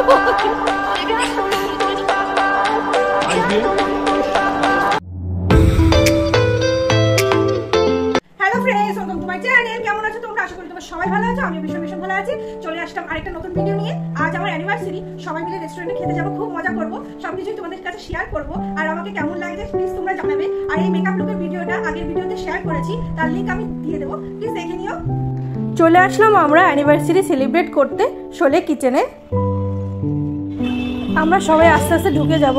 কেমন আছো তোমরা? আশা করি তোমরা সবাই ভালো আছো। আমি ভীষণ ভীষণ ভালো আছি। চলে আসলাম আরেকটা নতুন ভিডিও নিয়ে। আজ আমার অ্যানিভার্সারি, সবাই মিলে রেস্টুরেন্টে খেতে যাবো, খুব মজা করবো, সবকিছুই তোমাদের কাছে শেয়ার করবো। আর আমাকে কেমন লাগছে প্লিজ তোমরা জানাবে। আর এই মেকআপ লুকের ভিডিওটা আগের ভিডিওতে শেয়ার করেছি, তার লিংক আমি দিয়ে দেবো, প্লিজ দেখে নিও। চলে আসলাম আমরা অ্যানিভার্সারি সেলিব্রেট করতে শোলে কিচেনে। আমরা সবাই আস্তে আস্তে ঢুকে যাব।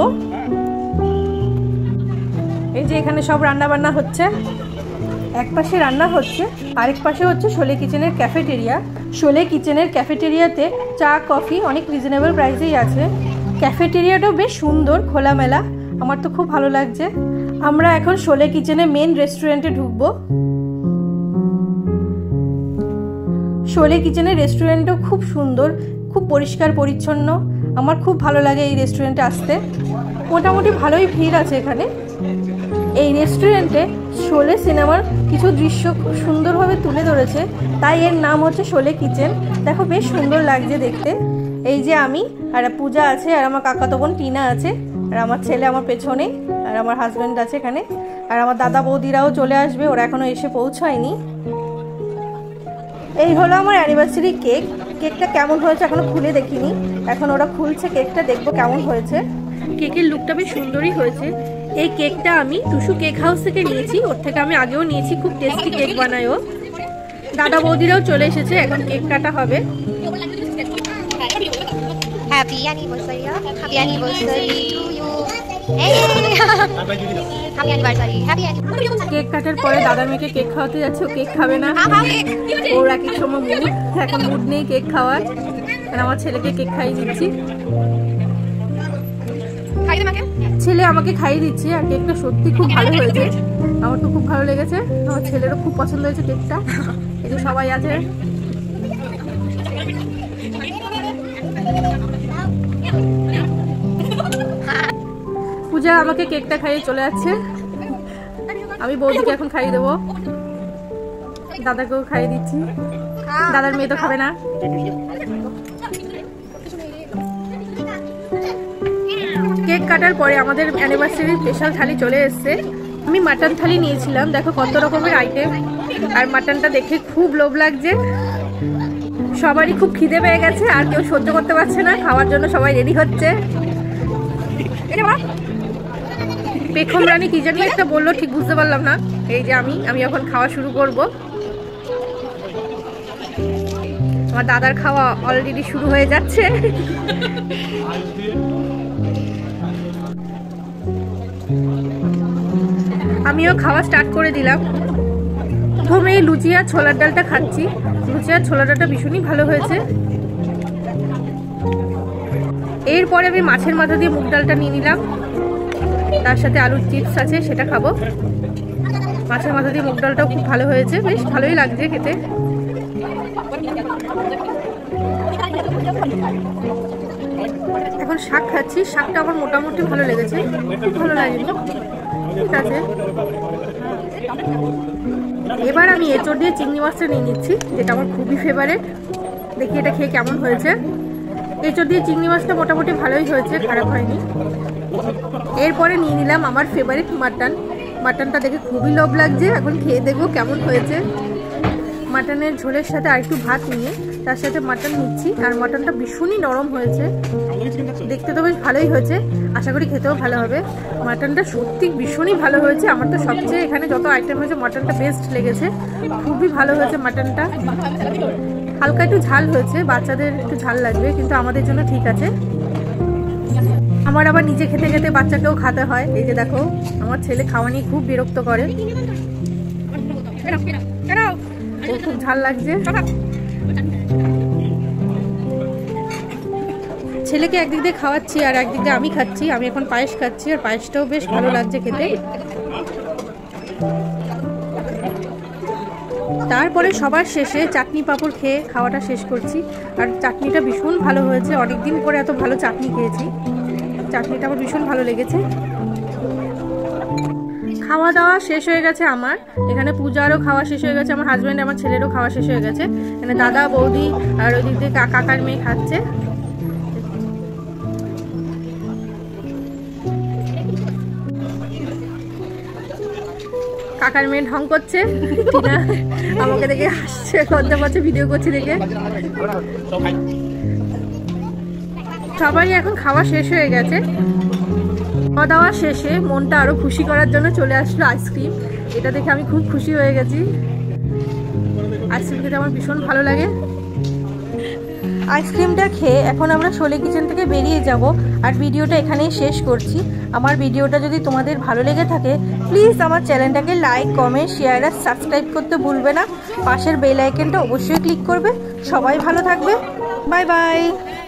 এই যে এখানে সব রান্না বান্না হচ্ছে, এক পাশে রান্না হচ্ছে, আরেক পাশে হচ্ছে শোলে কিচেনের ক্যাফেটেরিয়া। শোলে কিচেনের ক্যাফেটেরিয়াতে চা কফি অনেক রিজনেবল প্রাইসেই আছে। ক্যাফেটেরিয়াটাও বেশ সুন্দর, খোলামেলা, আমার তো খুব ভালো লাগছে। আমরা এখন শোলে কিচেনে মেন রেস্টুরেন্টে ঢুকবো। শোলে কিচেনের রেস্টুরেন্টও খুব সুন্দর, খুব পরিষ্কার পরিচ্ছন্ন, আমার খুব ভালো লাগে এই রেস্টুরেন্টে আসতে। মোটামুটি ভালোই ভিড় আছে এখানে। এই রেস্টুরেন্টে শোলে সিনেমার কিছু দৃশ্য খুব সুন্দরভাবে তুলে ধরেছে, তাই এর নাম হচ্ছে শোলে কিচেন। দেখো বেশ সুন্দর লাগছে দেখতে। এই যে আমি আর পূজা আছে, আর আমার কাকাতো বোন টিনা আছে, আর আমার ছেলে আমার পেছনে, আর আমার হাজব্যান্ড আছে এখানে, আর আমার দাদা বৌদিরাও চলে আসবে, ওরা এখনো এসে পৌঁছায়নি। এই হলো আমার অ্যানিভার্সারি কেক। কেকটা কেমন হয়েছে এখনো খুলে দেখিনি, এখন ওরা খুলছে কেকটা, দেখবো কেমন হয়েছে। কেকের লুকটা বেশ সুন্দরই হয়েছে। এই কেকটা আমি টুসু কেক হাউস থেকে নিয়েছি, ওর থেকে আমি আগেও নিয়েছি, খুব টেস্টি কেক বানায় ও। দাদা বৌদিরাও চলে এসেছে, এখন কেক কাটা হবে। Happy anniversary, happy anniversary to you. Happy anniversary, happy anniversary. Cake কাটার পরে দাদা মেয়েকে কেক খাওয়াতে যাচ্ছে, ও কেক খাবে না, ওর এক এক সময় মুড, এখন মুড নেই কেক খাওয়ার। আর আমার ছেলেকে কেক খাইয়ে দিচ্ছি, ছেলে আমাকে খাইয়ে দিচ্ছে। আর কেকটা সত্যি খুব ভালো হয়েছে, আমার তো খুব ভালো লেগেছে, আমার ছেলেরও খুব পছন্দ হয়েছে কেকটা। এই যে সবাই আছে, পূজা আমাকে কেকটা খাইয়ে চলে যাচ্ছে, আমি বৌদিকে এখন খাইয়ে দেবো, দাদাকেও খাইয়ে দিচ্ছি। দাদার মেয়ে তো খাবে না। কেক কাটার পরে আমাদের অ্যানিভার্সারির স্পেশাল থালি চলে এসছে। আমি মাটন থালি নিয়েছিলাম, দেখো কত রকমের আইটেম, আর মাটনটা দেখে খুব লোভ লাগছে। সবারই খুব খিদে পেয়ে গেছে, আর কেউ সহ্য করতে পারছে না, খাওয়ার জন্য সবাই রেডি হচ্ছে। পেখম রানী কি জানি একটা বললো, ঠিক বুঝতে পারলাম না। এই যে আমি এখন খাওয়া শুরু করব। আমার দাদার খাওয়া অলরেডি শুরু হয়ে যাচ্ছে। আমিও খাওয়া স্টার্ট করে দিলাম। প্রথমে এই লুচি আর ছোলার ডালটা খাচ্ছি। লুচি আর ছোলার ডালটা ভীষণই ভালো হয়েছে। এরপরে আমি মাছের মাথা দিয়ে মুগ ডালটা নিয়ে নিলাম, তার সাথে আলুর চিপস আছে, সেটা খাবো। মাছের মাথা দিয়ে মুগ ডালটাও খুব ভালো হয়েছে, বেশ ভালোই লাগছে খেতে। এখন শাক খাচ্ছি, শাকটা আমার মোটামুটি ভালো লেগেছে, খুব ভালো লাগেনি, ঠিক আছে। এবার আমি এঁচড় দিয়ে চিংড়ি মাছটা নিয়ে নিচ্ছি, যেটা আমার খুবই ফেভারিট। দেখি এটা খেয়ে কেমন হয়েছে। এঁচড় দিয়ে চিংড়ি মাছটা মোটামুটি ভালোই হয়েছে, খারাপ হয়নি। এরপরে নিয়ে নিলাম আমার ফেভারিট মাটন। মাটনটা দেখে খুবই লোভ লাগছে, এখন খেয়ে দেখবো কেমন হয়েছে। মাটনের ঝোলের সাথে আর একটু ভাত নিয়ে তার সাথে মাটন নিচ্ছি, আর মাটনটা ভীষণই নরম হয়েছে, দেখতে তো বেশ ভালোই হয়েছে, আশা করি খেতেও ভালো হবে। মাটনটা সত্যি ভীষণই ভালো হয়েছে, আমার তো সবচেয়ে এখানে যত আইটেম হয়েছে মাটনটা বেস্ট লেগেছে, খুবই ভালো হয়েছে মাটনটা। হালকা একটু ঝাল হয়েছে, বাচ্চাদের একটু ঝাল লাগবে, কিন্তু আমাদের জন্য ঠিক আছে। আমার আবার নিজে খেতে খেতে বাচ্চাকেও খাতে হয়। এই যে দেখো, আমার ছেলে খাওয়া নিয়ে খুব বিরক্ত করে, ও খুব ঝাল লাগছে। ছেলেকে একদিক দিয়ে খাওয়াচ্ছি আর একদিক দিয়ে আমি খাচ্ছি। আমি এখন পায়েস খাচ্ছি, আর পায়েসটাও বেশ ভালো লাগছে খেতে। তারপরে সবার শেষে চাটনি পাঁপড় খেয়ে খাওয়াটা শেষ করছি, আর চাটনিটা ভীষণ ভালো হয়েছে, অনেকদিন পরে এত ভালো চাটনি খেয়েছি, চাটনিটা আমার ভীষণ ভালো লেগেছে। খাওয়া দাওয়া শেষ হয়ে গেছে আমার, এখানে পূজারও খাওয়া শেষ হয়ে গেছে, আমার হাজব্যান্ড আমার ছেলেরও খাওয়া শেষ হয়ে গেছে। এখানে দাদা বৌদি আর ওই দিক দিয়ে কাকার মেয়ে খাচ্ছে। কাকার মেয়ে ঢং করছে, টিনা আমাকে দেখে হাসছে, লজ্জা পাচ্ছে ভিডিও করছি দেখে। সবাই এখন খাওয়া শেষ হয়ে গেছে। খাওয়া দাওয়া শেষে মনটা আরো খুশি করার জন্য চলে আসলো আইসক্রিম। এটা দেখে আমি খুব খুশি হয়ে গেছি। আইসক্রিম খেতে আমার ভীষণ ভালো লাগে। আইসক্রিমটা খেয়ে এখন আমরা শোলে কিচেন থেকে বেরিয়ে যাব আর ভিডিওটা এখানেই শেষ করছি। আমার ভিডিওটা যদি তোমাদের ভালো লেগে থাকে প্লিজ আমার চ্যানেলটাকে লাইক, কমেন্ট, শেয়ার আর সাবস্ক্রাইব করতে ভুলবে না। পাশের বেল আইকনটা অবশ্যই ক্লিক করবে। সবাই ভালো থাকবে। Bye by.